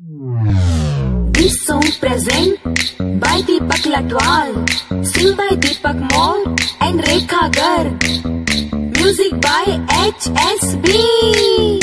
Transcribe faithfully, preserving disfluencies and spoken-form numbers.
This song present by Deepak Latwal, sing by Deepak Moore and Rekha Garg, music by H S B.